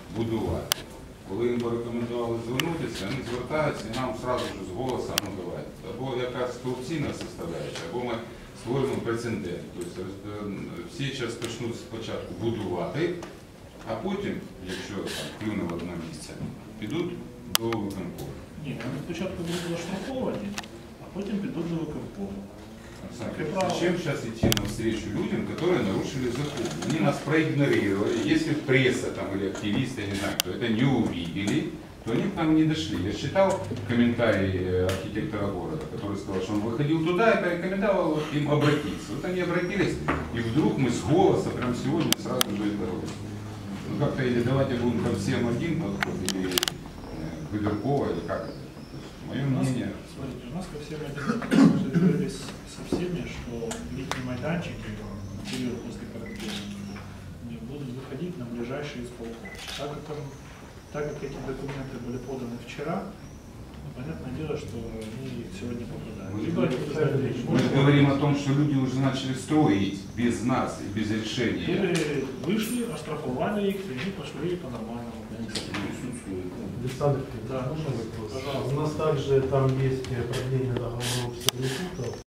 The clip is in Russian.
будувати. Коли їм порекомендували звернутися, вони звертаються і нам одразу ж з голосу давайте. Або якась корупційна составляюча, або ми створюємо прецедент. Тобто всі зараз почнуть спочатку будувати, а потім, якщо клюне в одне місце, підуть до виконкому. Ні, вони спочатку будуть заштрафовані, а потім підуть до виконкому. Зачем сейчас идти навстречу людям, которые нарушили закон? Они нас проигнорировали. Если пресса там, или активисты, я не знаю, кто это, не увидели, то они к нам не дошли. Я читал комментарии архитектора города, который сказал, что он выходил туда и порекомендовал им обратиться. Вот они обратились, и вдруг мы с голоса прямо сегодня сразу же это робим. Ну как-то или давайте будем ко всем один подход, или выбирково, или как это. Мое мнение. Смотрите, у нас ко всем мы договорились со всеми, что летние майданчики в период после карантина будут выходить на ближайшие исполкомы. Так как эти документы были поданы вчера, понятное дело, что они сегодня попадают. Мы говорим о том, что люди уже начали строить без нас и без решения. Или вышли, оштрафовали их, и они пошли по-нормальному. Александр, да, можно вопрос? Пожалуйста. У нас также там есть продление договоров сервитутов.